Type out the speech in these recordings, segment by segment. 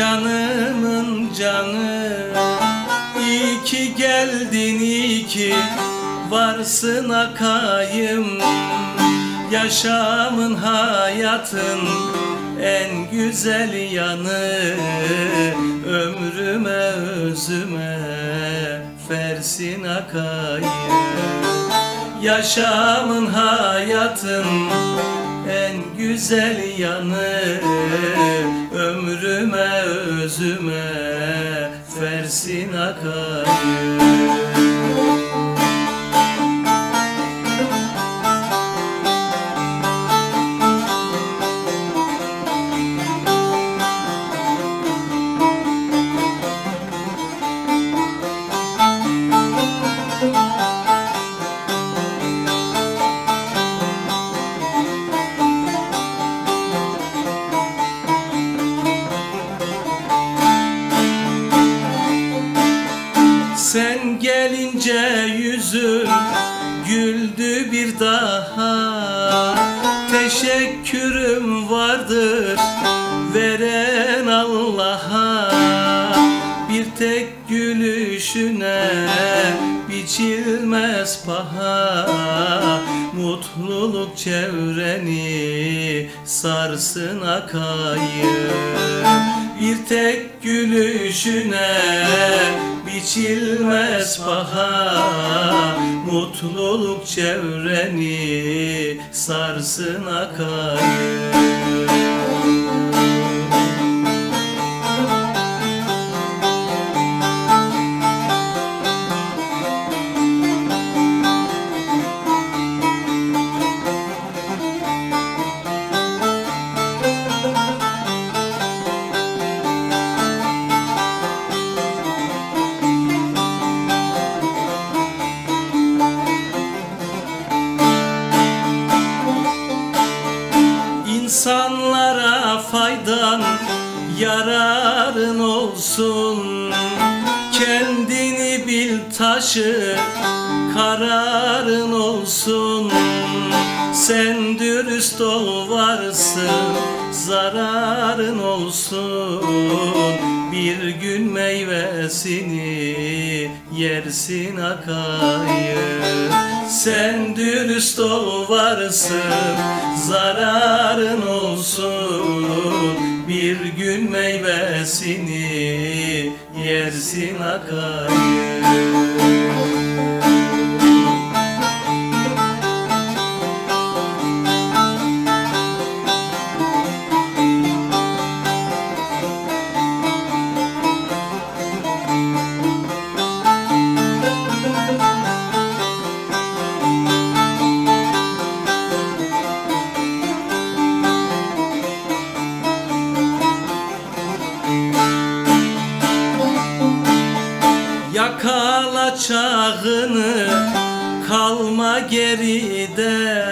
Canımın canı, iyi ki geldin, iyi ki varsın akayım. Yaşamın, hayatın en güzel yanı, ömrüme özüme versin akayım. Yaşamın, hayatın en güzel yanı, ömrüme özüme versin akayım. Sen gelince yüzüm güldü bir daha. Teşekkürüm vardır veren Allah'a. Bir tek gülüşüne biçilmez paha. Mutluluk çevreni sarsın akayım. Bir tek gülüşüne biçilmez paha. Mutluluk çevreni sarsın akayım. İnsanlara faydan, yararın olsun. Kendini bil, taşı, kararın olsun. Sen dürüst ol, varsın, zararın olsun. Bir gün meyvesini yersin akayım. Sen dürüst ol, varsın, zararın olsun. Bir gün meyvesini yersin akayım. Yakala çağını, kalma geride.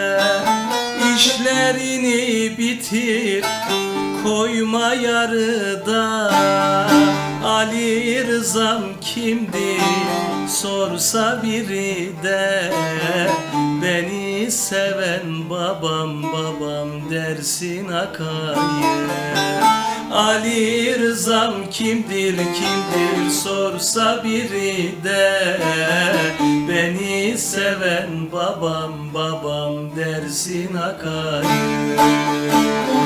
İşlerini bitir, koyma yarıda. Ali Rızam kimdir sorsa biri de, beni seven babam babam dersin akayım. Ali Rızam kimdir kimdir sorsa biri de, beni seven babam babam dersin akayım.